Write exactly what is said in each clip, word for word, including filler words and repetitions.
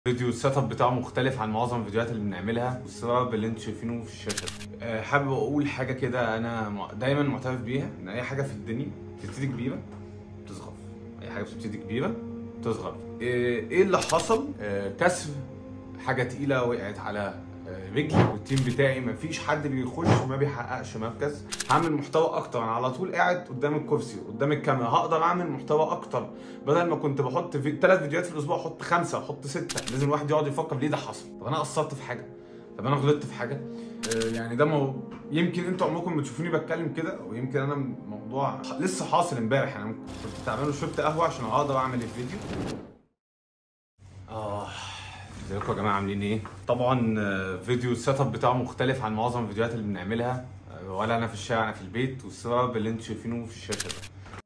فيديو السيت اب بتاعه مختلف عن معظم الفيديوهات اللي بنعملها والسبب اللي انتوا شايفينه في الشاشه ده. أه حابب اقول حاجه كده انا دايما معترف بيها، ان اي حاجه في الدنيا بتبتدي كبيره بتصغر. اي حاجه بتبتدي كبيره بتصغر. ايه اللي حصل؟ أه كسر حاجه تقيله وقعت على رجلي، والتيم بتاعي مفيش حد بيخش ما بيحققش مركز. هعمل محتوى اكتر، انا على طول قاعد قدام الكرسي قدام الكاميرا، هقدر اعمل محتوى اكتر. بدل ما كنت بحط في ثلاث فيديوهات في الاسبوع احط خمسه احط سته. لازم الواحد يقعد يفكر ليه ده حصل؟ طب انا قصرت في حاجه؟ طب انا غلطت في حاجه؟ آه يعني ده مو... يمكن انتوا عمركم بتشوفوني بتكلم كده، ويمكن انا موضوع لسه حاصل امبارح. انا كنت تعبان وشربت قهوه عشان اقدر اعمل الفيديو. اه ازيكم يا جماعه، عاملين ايه؟ طبعا فيديو السيت اب بتاعه مختلف عن معظم الفيديوهات اللي بنعملها، ولا انا في الشارع انا في البيت، والسبب اللي انتوا شايفينه في الشاشه ده.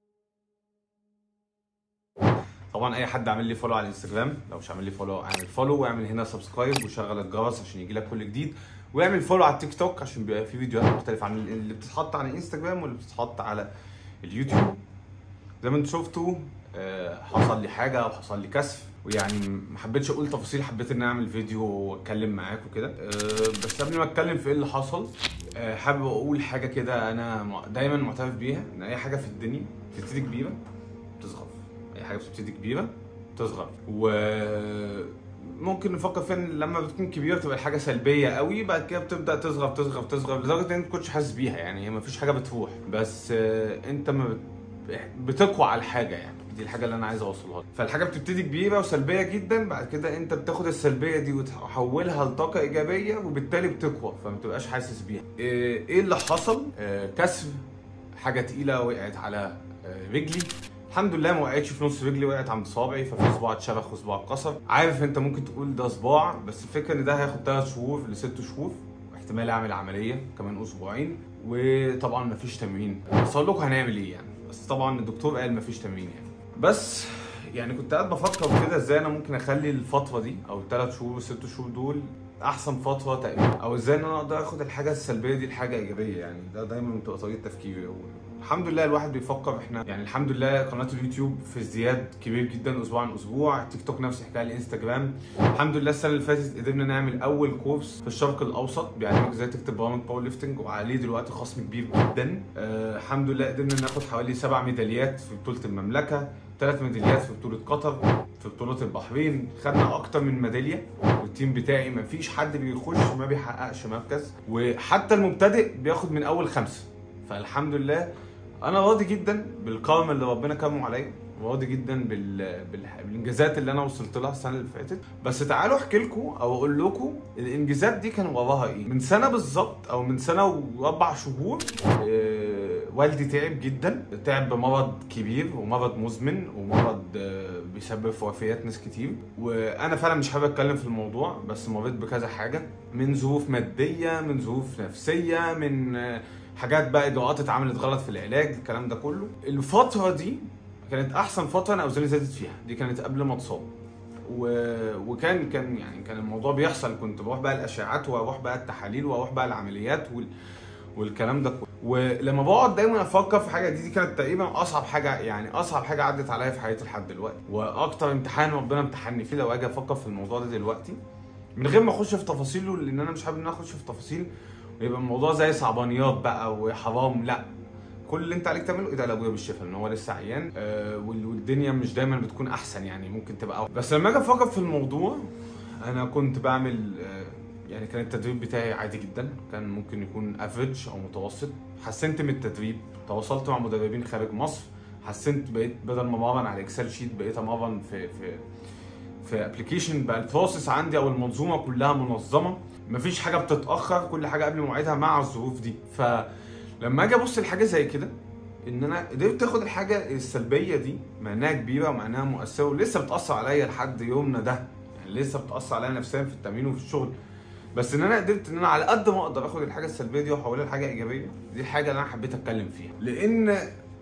طبعا اي حد عامل لي فولو على الانستجرام، لو مش عامل لي فولو اعمل فولو، واعمل هنا سبسكرايب وشغل الجرس عشان يجي لك كل جديد، واعمل فولو على التيك توك عشان بيبقى في فيديوهات مختلفه عن اللي بتتحط على الانستجرام واللي بتتحط على اليوتيوب. زي ما انتوا شفتوا حصل لي حاجه او حصل لي كسف، ويعني ما حبيتش اقول تفاصيل، حبيت ان اعمل فيديو واتكلم معاكم كده. بس قبل ما اتكلم في ايه اللي حصل، حابب اقول حاجه كده انا دايما معترف بيها، ان اي حاجه في الدنيا بتبتدي كبيره بتصغر. اي حاجه بتبتدي كبيره بتصغر، وممكن نفكر فيها ان لما بتكون كبيره بتبقى الحاجه سلبيه قوي، بعد كده بتبدا تصغر تصغر تصغر لدرجه ان انت ما كنتش حاسس بيها. يعني هي ما فيش حاجه بتروح، بس انت ما بتقوى على الحاجه. يعني دي الحاجه اللي انا عايز اوصلها لك. فالحاجه بتبتدي كبيره وسلبيه جدا، بعد كده انت بتاخد السلبيه دي وتحولها لطاقه ايجابيه، وبالتالي بتقوى فما تبقاش حاسس بيها. ايه اللي حصل؟ كسر حاجه تقيله وقعت على رجلي. الحمد لله ما وقعتش في نص رجلي، وقعت عند صوابعي، ففي صباع اتشرخ وصباع اتكسر. عارف انت ممكن تقول ده صباع، بس الفكره ان ده هياخد ثلاث شهور لست شهور، احتمال اعمل عمليه كمان اسبوعين، وطبعا مفيش تمرين. بس اقول لكم هنعمل ايه يعني، بس طبعا الدكتور قال مفيش تمرين يعني. بس يعني كنت قاعد بفكر كده ازاي انا ممكن اخلي الفتره دي او الثلاث شهور والست شهور دول احسن فتره تقريبا، او ازاي ان انا اقدر اخد الحاجه السلبيه دي لحاجه ايجابيه. يعني ده دايما بتبقى طريقه تفكيري. الحمد لله الواحد بيفكر. احنا يعني الحمد لله قناه اليوتيوب في ازدياد كبير جدا اسبوع عن اسبوع، تيك توك نفس الحكايه، الانستجرام. الحمد لله السنه اللي فاتت قدرنا نعمل اول كورس في الشرق الاوسط بيعلمك ازاي تكتب برامج باور ليفتنج، وعليه دلوقتي خصم كبير جدا. أه الحمد لله قدرنا ناخد حوالي سبع ميداليات في بطوله المملكه، ثلاث ميداليات في بطوله قطر، في بطوله البحرين خدنا اكتر من ميداليه. والتيم بتاعي مفيش حد بيخش ما بيحققش مركز، وحتى المبتدئ بياخد من اول خمسه. فالحمد لله انا راضي جدا بالكرم اللي ربنا كرمه عليا، وراضي جدا بال... بال... بالانجازات اللي انا وصلت لها السنه اللي فاتت. بس تعالوا احكي لكم او اقول لكم الانجازات دي كان وراها ايه. من سنه بالظبط او من سنه واربع شهور آه... والدي تعب جدا، تعب بمرض كبير ومرض مزمن ومرض آه... بيسبب في وفيات ناس كتير. وانا فعلا مش حابب اتكلم في الموضوع، بس مريت بكذا حاجه، من ظروف ماديه، من ظروف نفسيه، من آه... حاجات بقى اجراءات اتعملت غلط في العلاج، الكلام ده كله. الفتره دي كانت احسن فتره انا اوزاني زادت فيها، دي كانت قبل ما اتصاب. و... وكان كان يعني كان الموضوع بيحصل، كنت بروح بقى الاشعاعات واروح بقى التحاليل واروح بقى العمليات وال... والكلام ده كله. ولما بقعد دايما افكر في حاجه دي، دي كانت تقريبا اصعب حاجه، يعني اصعب حاجه عدت عليا في حياتي لحد دلوقتي، واكتر امتحان ربنا امتحني فيه. لو اجي افكر في الموضوع ده دلوقتي من غير ما اخش في تفاصيله، لان انا مش حابب ان انا اخش في تفاصيل ويبقى الموضوع زي صعبانيات بقى وحرام. لا، كل اللي انت عليك تعمله ادعي لابويا بالشفاء، ان هو لسه عيان آه والدنيا مش دايما بتكون احسن، يعني ممكن تبقى أول. بس لما اجي افكر في الموضوع، انا كنت بعمل آه يعني كان التدريب بتاعي عادي جدا، كان ممكن يكون افريج او متوسط. حسنت من التدريب، تواصلت مع مدربين خارج مصر، حسنت، بقيت بدل ما امرن على اكسل شيت بقيت امرن في في في ابلكيشن. بقى البروسيس عندي او المنظومه كلها منظمه، مفيش حاجه بتتاخر، كل حاجه قبل مواعيدها مع الظروف دي. فلما اجي ابص لحاجه زي كده، ان انا قدرت اخد الحاجه السلبيه دي مع انها كبيره ومع انها مؤثره ولسه بتاثر عليا لحد يومنا ده، يعني لسه بتاثر عليا نفسيا في التمرين وفي الشغل، بس ان انا قدرت ان انا على قد ما اقدر اخد الحاجه السلبيه دي واحولها لحاجه ايجابيه. دي الحاجه اللي انا حبيت اتكلم فيها، لان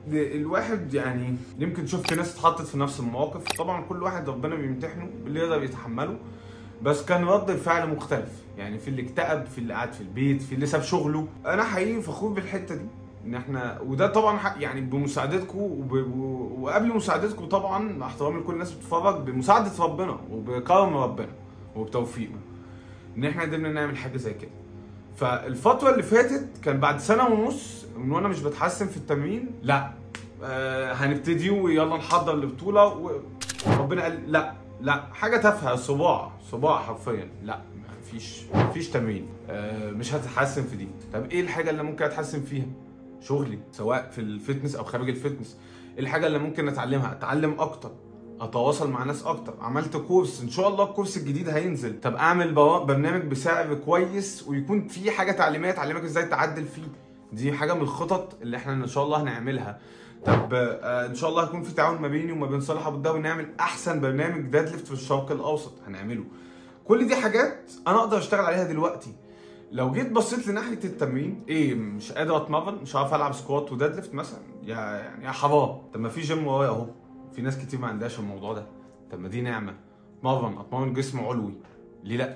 الواحد يعني يمكن شفت ناس اتحطت في نفس المواقف. طبعا كل واحد ربنا بيمتحنه باللي يقدر يتحمله، بس كان رد الفعل مختلف. يعني في اللي اكتئب، في اللي قاعد في البيت، في اللي ساب شغله. انا حقيقي فخور بالحته دي، ان احنا وده طبعا يعني بمساعدتكم وب... وقبل مساعدتكم طبعا مع احترامي لكل الناس بتتفرج، بمساعده ربنا وبكرم ربنا. وبتوفيقه ان احنا قدرنا نعمل حاجه زي كده. فالفتره اللي فاتت كان بعد سنه ونص من وانا مش بتحسن في التمرين، لا آه هنبتدي ويلا نحضر لبطوله، وربنا قال لا لا حاجه تافهه، صباع صباع حرفيا، لا مفيش مفيش تمرين، آه مش هتتحسن في دي. طب ايه الحاجه اللي ممكن اتحسن فيها؟ شغلي سواء في الفتنس او خارج الفتنس. ايه الحاجه اللي ممكن اتعلمها؟ اتعلم اكتر، اتواصل مع ناس اكتر. عملت كورس، ان شاء الله الكورس الجديد هينزل. طب اعمل برنامج بسعر كويس ويكون فيه حاجه تعليميه تعلمك ازاي تعدل فيه. دي حاجه من الخطط اللي احنا ان شاء الله هنعملها. طب آه ان شاء الله هيكون في تعاون ما بيني وما بين صالح ابو الدهب ونعمل احسن برنامج ديد ليفت في الشرق الاوسط، هنعمله. كل دي حاجات انا اقدر اشتغل عليها دلوقتي. لو جيت بصيت لناحيه التمرين، ايه مش قادر اتمرن، مش عارف العب سكوات وديد ليفت مثلا، يا يعني يا حرام. طب ما في جيم ورايا اهو، في ناس كتير ما عندهاش الموضوع ده. طب ما دي نعمه، اتمرن اتمرن جسم علوي، ليه لا؟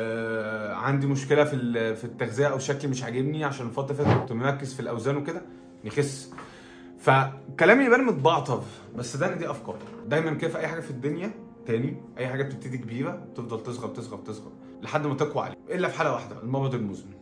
آه عندي مشكله في في التغذيه او شكلي مش عاجبني عشان الفتره اللي فاتت كنت مركز في الاوزان وكده، نخس. فكلامي يبان متبعطر، بس ده دي افكار. دايما كده في اي حاجه في الدنيا، تاني اي حاجه بتبتدي كبيره بتفضل تصغر تصغر تصغر لحد ما تقوى عليه، الا في حاله واحده، المرض المزمن.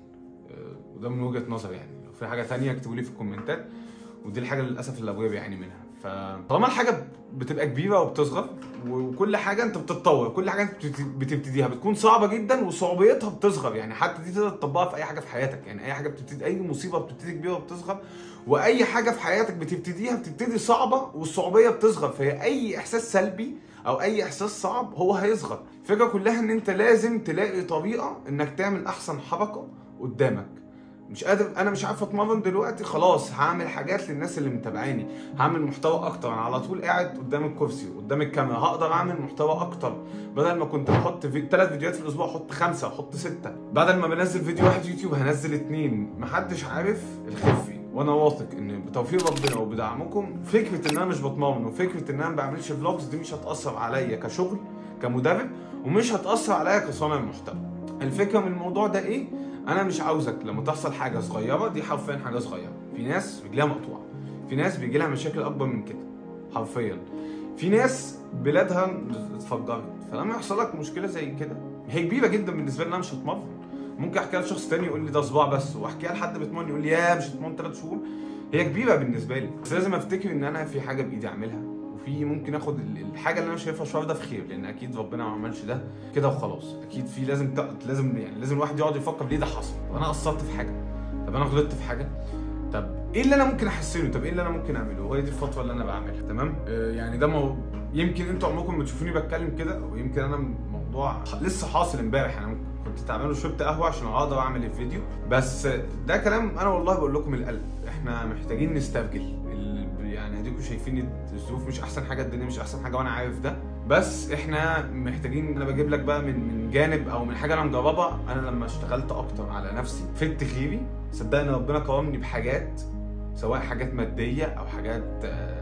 آه وده من وجهه نظري يعني. لو في حاجه ثانيه اكتبوا لي في الكومنتات. ودي الحاجه للاسف اللي ابويا بيعاني منها. فطالما الحاجه بتبقى كبيره وبتصغر، وكل حاجه انت بتتطور، كل حاجه انت بتبتديها بتكون صعبه جدا وصعوبيتها بتصغر. يعني حتى دي تقدر تطبقها في اي حاجه في حياتك. يعني اي حاجه بتبتدي، اي مصيبه بتبتدي كبيره وبتصغر، واي حاجه في حياتك بتبتديها بتبتدي صعبه والصعوبيه بتصغر. فهي اي احساس سلبي او اي احساس صعب هو هيصغر. الفكره كلها ان انت لازم تلاقي طريقه انك تعمل احسن حركه قدامك. مش قادر، انا مش عارف اتمرن دلوقتي، خلاص هعمل حاجات للناس اللي متابعاني، هعمل محتوى اكتر. انا على طول قاعد قدام الكرسي قدام الكاميرا، هقدر اعمل محتوى اكتر. بدل ما كنت بحط في ثلاث فيديوهات في الاسبوع احط خمسه، احط سته. بدل ما بنزل فيديو واحد يوتيوب هنزل اتنين. محدش عارف الخفي، وانا واثق ان بتوفيق ربنا وبدعمكم فكره ان انا مش بتمرن وفكره ان انا ما بعملش فلوجز دي مش هتاثر عليا كشغل كمدرب، ومش هتاثر عليا كصانع محتوى. الفكره من الموضوع ده ايه؟ انا مش عاوزك لما تحصل حاجه صغيره، دي حرفيا حاجه صغيره، في ناس رجلها مقطوعه، في ناس بيجي لها مشاكل اكبر من كده حرفيا، في ناس بلادها اتفجرت. فلما يحصل لك مشكله زي كده هي كبيره جدا بالنسبه لي، انا مش هتمرن. ممكن احكيها لشخص تاني يقول لي ده صباع بس، واحكيها لحد بيتمرن يقول لي يا مش هتمرن ثلاث شهور. هي كبيره بالنسبه لي، بس لازم افتكر ان انا في حاجه بايدي اعملها، وفي ممكن اخد الحاجه اللي انا شايفها شر ده في خير، لان اكيد ربنا ما عملش ده كده وخلاص. اكيد في لازم لازم يعني لازم الواحد يقعد يفكر ليه ده حصل. طب انا قصرت في حاجه، طب انا غلطت في حاجه، طب ايه اللي انا ممكن احسنه، طب ايه اللي انا ممكن اعمله. وهي دي الفتره اللي انا بعملها. تمام آه يعني ده مو... يمكن انتوا عمركم ما تشوفوني بتكلم كده، ويمكن انا موضوع لسه حاصل امبارح. انا كنت تعبان وشربت قهوه عشان اقدر اعمل الفيديو، بس ده كلام انا والله بقول لكم من القلب. احنا محتاجين نسترجل. يعني اديكم شايفين الظروف مش احسن حاجه، الدنيا مش احسن حاجه وانا عارف ده، بس احنا محتاجين. انا بجيب لك بقى من من جانب او من حاجه انا مجربها. انا لما اشتغلت اكتر على نفسي في غيري، صدقني ربنا كرمني بحاجات، سواء حاجات ماديه او حاجات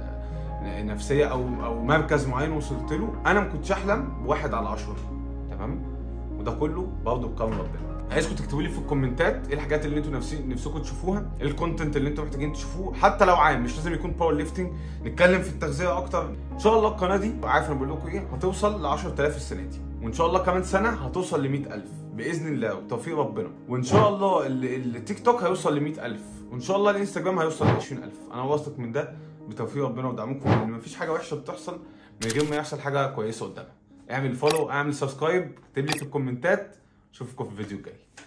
نفسيه او او مركز معين وصلت له انا ما كنتش احلم بواحد على عشرة. تمام، وده كله برضه بكرم ربنا. عايزكم تكتبوا لي في الكومنتات ايه الحاجات اللي انتوا نفسي نفسكم تشوفوها، ايه الكونتنت اللي انتوا محتاجين تشوفوه، حتى لو عام مش لازم يكون باور ليفتنج، نتكلم في التغذيه اكتر. ان شاء الله القناه دي عارف انا بقول لكم ايه، هتوصل ل عشرة آلاف السنه دي، وان شاء الله كمان سنه هتوصل ل مئة ألف باذن الله وبتوفيق ربنا. وان شاء الله التيك توك هيوصل ل مئة ألف، وان شاء الله الانستجرام هيوصل ل عشرين ألف. انا واثق من ده بتوفيق ربنا ودعمكم، لان مفيش حاجه وحشه بتحصل من غير ما يحصل حاجه كويسه قدامها. اعمل فولو، اعمل سبسكرايب، اكتب لي في الكومنتات. اشوفكم في الفيديو الجاي.